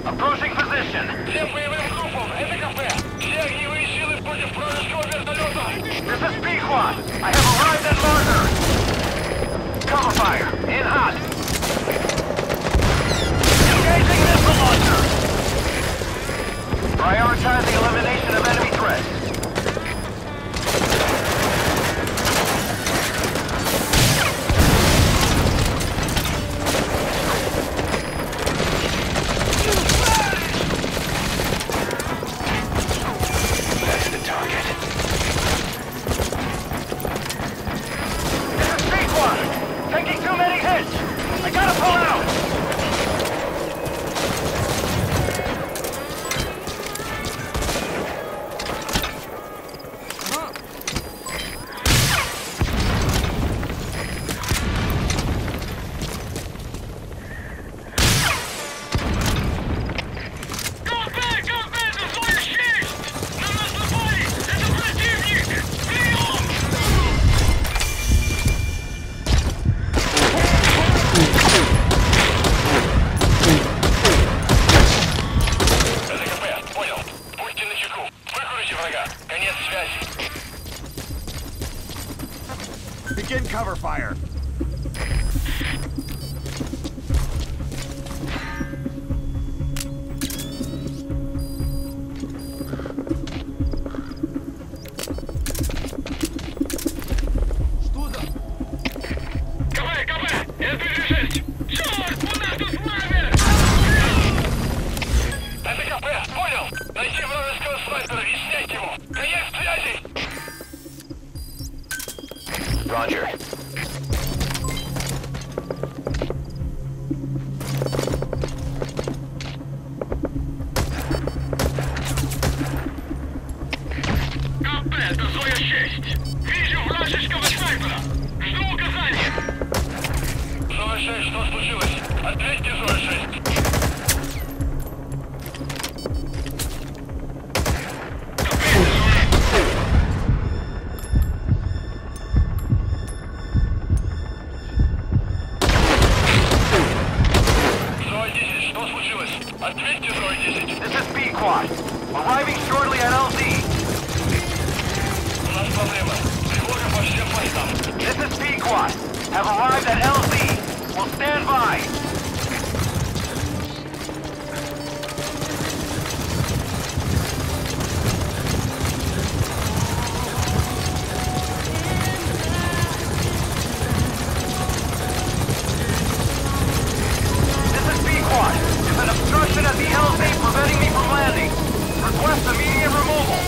Approaching position. Всем боевым группам, это кафе. Все огневые силы против вражеского вертолета. This is Pequod. I have arrived at marker. Cover fire. In hot. Engaging missile launcher. Prioritizing elimination of enemy threats. That's the target. This is Pequod. Taking too many hits. I gotta pull out. Begin cover fire. Roger. КП, это Зоя 6. Вижу вражеского снайпера. Жду указания. Зоя 6, что случилось? Ответьте, Зоя 6. Ответьте, Зоя-10. This is Pequod. Arriving shortly at LZ. У нас проблема. Тревога по всем постам. This is Pequod. Have arrived at LZ. Will stand by. This is Pequod. There's an obstruction at the LZ preventing me from landing. Request immediate removal.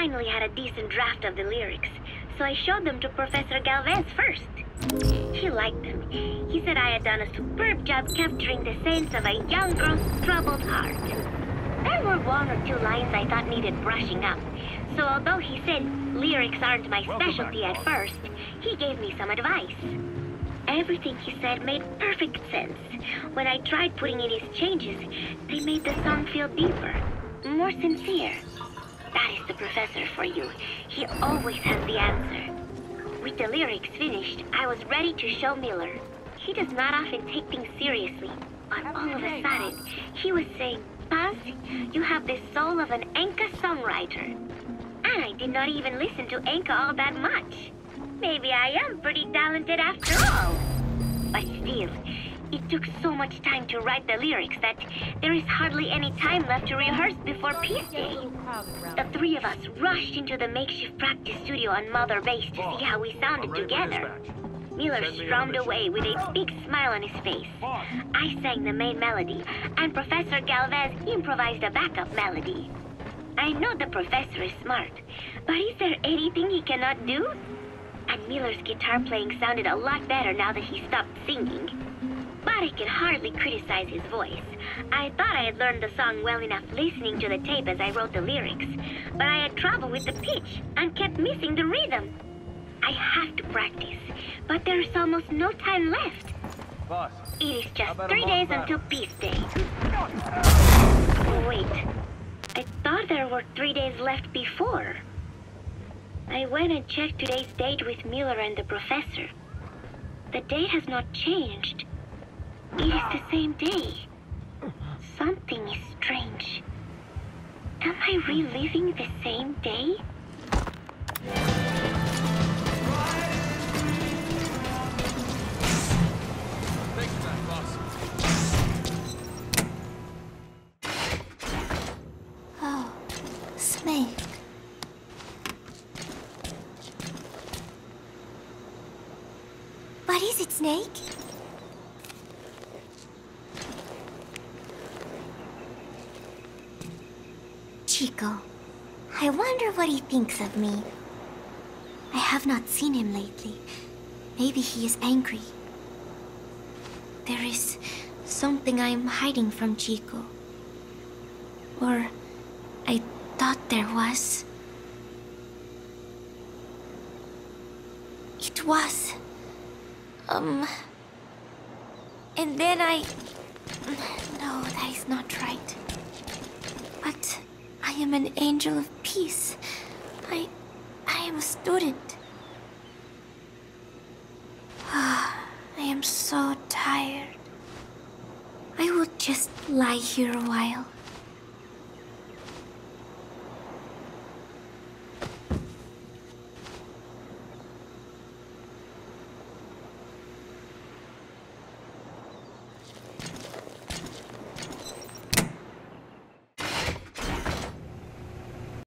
finally had a decent draft of the lyrics, so I showed them to Professor Galvez first. He liked them. He said I had done a superb job capturing the sense of a young girl's troubled heart. There were one or two lines I thought needed brushing up, so although he said lyrics aren't my specialty at first, he gave me some advice. Everything he said made perfect sense. When I tried putting in his changes, they made the song feel deeper, more sincere. That is the professor for you. He always has the answer. With the lyrics finished, I was ready to show Miller. He does not often take things seriously, but all of a sudden, he was saying, "Paz, you have the soul of an Enka songwriter." And I did not even listen to Enka all that much. Maybe I am pretty talented after all. But still, it took so much time to write the lyrics that there is hardly any time left to rehearse before Peace Day. The three of us rushed into the makeshift practice studio on Mother Base to see how we sounded together. Miller strummed away with a big smile on his face. I sang the main melody, and Professor Galvez improvised a backup melody. I know the professor is smart, but is there anything he cannot do? And Miller's guitar playing sounded a lot better now that he stopped singing. But I can hardly criticize his voice. I thought I had learned the song well enough listening to the tape as I wrote the lyrics, but I had trouble with the pitch and kept missing the rhythm. I have to practice, but there is almost no time left. Boss, It is just 3 days until Peace Day. Wait, I thought there were 3 days left before. I went and checked today's date with Miller and the professor. The date has not changed. It is the same day. Something is strange. Am I reliving the same day? thanks for that, boss. Oh, Snake. What is it, Snake? Chico, I wonder what he thinks of me. I have not seen him lately. Maybe he is angry. There is something I am hiding from Chico. Or I thought there was. It was. And then No, that is not right. But I am an angel of peace. I am a student. I am so tired. I will just lie here a while.